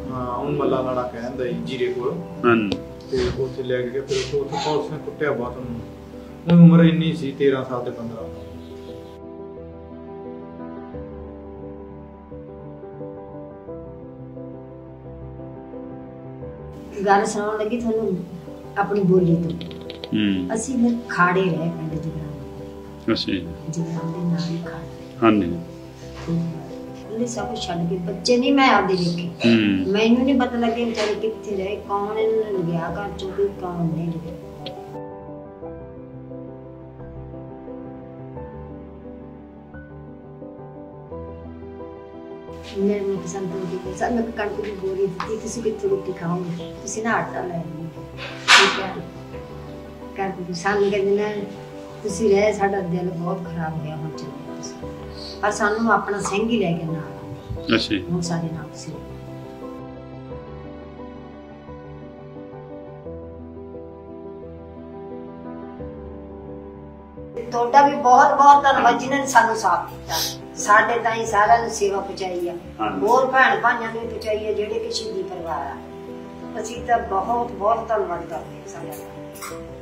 हाँ उन मल्ला नाला कहंदा जी जीरे कोल ते उत्थे ले गए फिर उत्थे पुलिस ने कुट्टिया बहुत उन्होंने उम्र इन्नी सी 13 साल ते 15 साल गल सुनाउण लगी थानू अपनी बोली तो ਅਸੀਂ ਫਿਰ ਖਾੜੇ ਰਹੇ ਪਿੰਡ ਜਗਰਾਉਂ। ਅੱਛਾ ਜੀ ਜਗਰਾਉਂ ਦੇ ਨਾਲ ਹੀ ਖਾੜੇ। ਹਾਂਜੀ ਉਹਨੇ ਸਭ ਕੁਛ ਛੱਡ ਕੇ ਬੱਚੇ ਨਹੀਂ ਮੈਂ ਆਪਦੇ ਵੇਖੇ ਮੈਨੂੰ ਨਹੀਂ ਪਤਾ ਲੱਗਿਆ ਵਿਚਾਰੇ ਕਿੱਥੇ ਰਹੇ ਕੌਣ ਇਹਨਾਂ ਨੂੰ ਗਿਆ ਘਰ ਚੋਂ ਵੀ ਕੌਣ ਨਹੀਂ ਗਿਆ। मेरे में पसंद होगी सब मैं कणक की बोरी दी तुसी कितनी रोटी खाओगे तुसी ना आटा ले ठीक है कर दी सानू कहंदे ने तुसी रहे साडा दिल बहुत खराब हो गया हुन चले तुसी पर सानू अपना सिंह ही ले के नाल अच्छा हुन साडे नाल तुसी तोड़ा भी बहुत बहुत धन्यवाद जिन्होंने सानू साथ दिता साडे ताई सारा नु सेवा पहुंचाई है और भैन भाइयां ने पहुंचाई है जेडे कि शहीदी परिवार आ असीं तां बहुत बहुत धन्यवाद करदे साडा